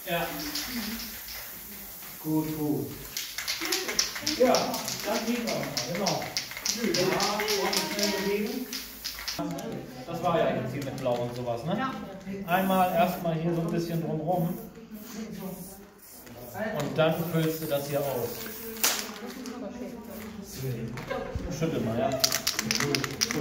Ja. Gut, gut. Ja, dann gehen wir mal, genau. Ja, schnell bewegen. Das war ja jetzt hier mit Blau und sowas, ne? Ja. Einmal erstmal hier so ein bisschen drumherum. Und dann füllst du das hier aus. Schüttel mal, ja. Gut.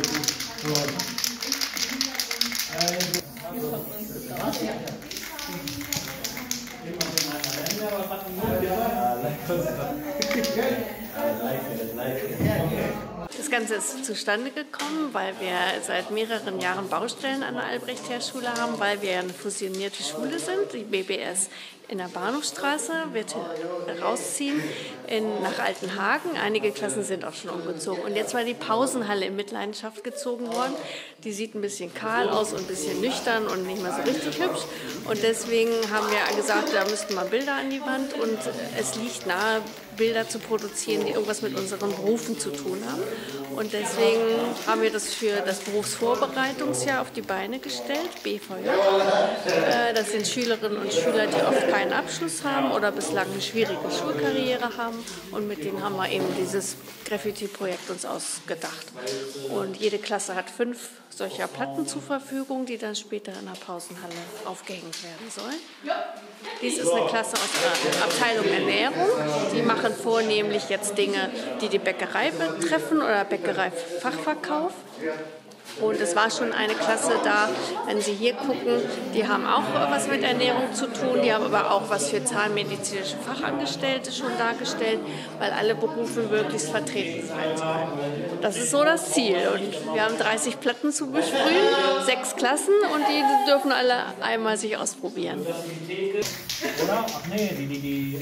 Das Ganze ist zustande gekommen, weil wir seit mehreren Jahren Baustellen an der Albrecht-Herr-Schule haben, weil wir eine fusionierte Schule sind. Die BBS in der Bahnhofstraße wird rausziehen nach Altenhagen. Einige Klassen sind auch schon umgezogen. Und jetzt war die Pausenhalle in Mitleidenschaft gezogen worden. Die sieht ein bisschen kahl aus und ein bisschen nüchtern und nicht mehr so richtig hübsch. Und deswegen haben wir gesagt, da müssten mal Bilder an die Wand. Und es liegt nahe, Bilder zu produzieren, die irgendwas mit unseren Berufen zu tun haben. Und deswegen haben wir das für das Berufsvorbereitungsjahr auf die Beine gestellt, BVJ. Das sind Schülerinnen und Schüler, die oft keinen Abschluss haben oder bislang eine schwierige Schulkarriere haben. Und mit denen haben wir eben dieses Graffiti-Projekt uns ausgedacht. Und jede Klasse hat 5 solcher Platten zur Verfügung, die dann später in der Pausenhalle aufgehängt werden sollen. Dies ist eine Klasse aus der Abteilung Ernährung. Die machen vornehmlich jetzt Dinge, die die Bäckerei betreffen oder Bäckereifachverkauf. Und es war schon eine Klasse da, wenn Sie hier gucken, die haben auch was mit Ernährung zu tun, die haben aber auch was für zahnmedizinische Fachangestellte schon dargestellt, weil alle Berufe möglichst vertreten sein sollen. Das ist so das Ziel. Und wir haben 30 Platten zu besprühen, 6 Klassen und die dürfen alle einmal sich ausprobieren. Oder? Ach nee,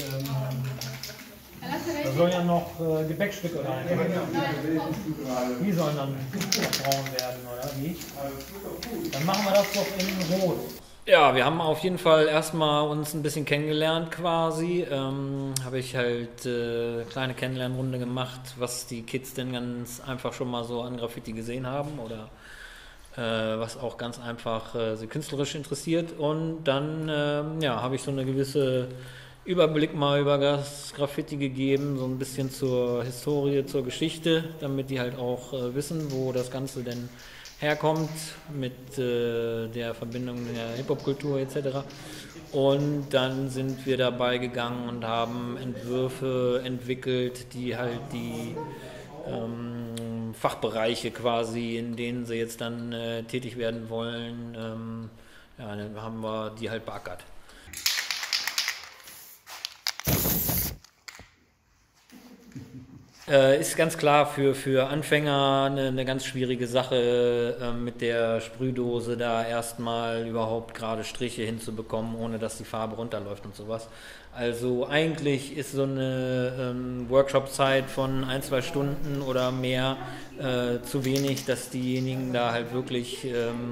da sollen ja noch Gebäckstücke rein. Die sollen dann braun werden, oder wie? Dann machen wir das doch in Rot. Ja, wir haben auf jeden Fall erstmal uns ein bisschen kennengelernt quasi. Habe ich halt kleine Kennenlernrunde gemacht, was die Kids denn ganz einfach schon mal so an Graffiti gesehen haben oder was auch ganz einfach sie künstlerisch interessiert. Und dann habe ich so eine gewisse Überblick mal über das Graffiti gegeben, so ein bisschen zur Historie, zur Geschichte, damit die halt auch wissen, wo das Ganze denn herkommt mit der Verbindung der Hip-Hop-Kultur etc. Und dann sind wir dabei gegangen und haben Entwürfe entwickelt, die halt die Fachbereiche quasi, in denen sie jetzt dann tätig werden wollen, dann haben wir die halt beackert. Ist ganz klar für Anfänger eine ganz schwierige Sache, mit der Sprühdose da erstmal überhaupt gerade Striche hinzubekommen, ohne dass die Farbe runterläuft und sowas. Also eigentlich ist so eine Workshop-Zeit von 1-2 Stunden oder mehr zu wenig, dass diejenigen da halt wirklich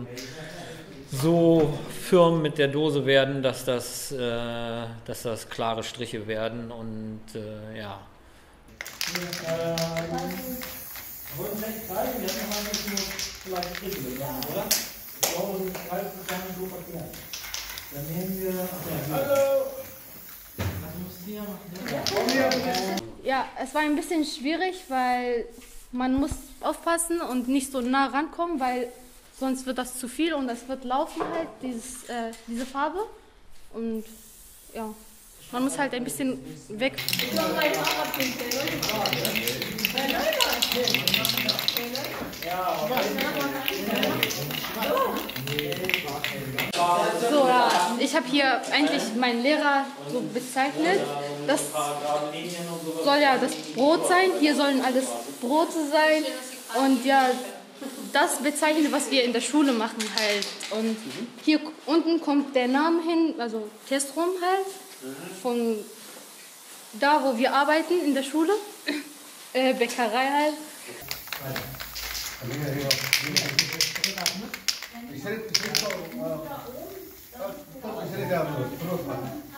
so firm mit der Dose werden, dass das klare Striche werden und ja. Wollen wir echt zeigen? Wir haben noch ein bisschen vielleicht Striche gegangen, oder? Ich glaube, so ein Streif ist gar nicht so verkehrt. Dann nehmen wir. Hallo! Ja, es war ein bisschen schwierig, weil man muss aufpassen und nicht so nah rankommen, weil sonst wird das zu viel und das wird laufen halt, diese Farbe. Und ja, man muss halt ein bisschen weg. So, ja, ich habe hier eigentlich meinen Lehrer so bezeichnet. Das soll ja das Brot sein. Hier sollen alles Brote sein. Und ja, das bezeichnet, was wir in der Schule machen halt. Und hier unten kommt der Name hin, also Testrum halt. Von da, wo wir arbeiten, in der Schule. Bäckerei halt. Ich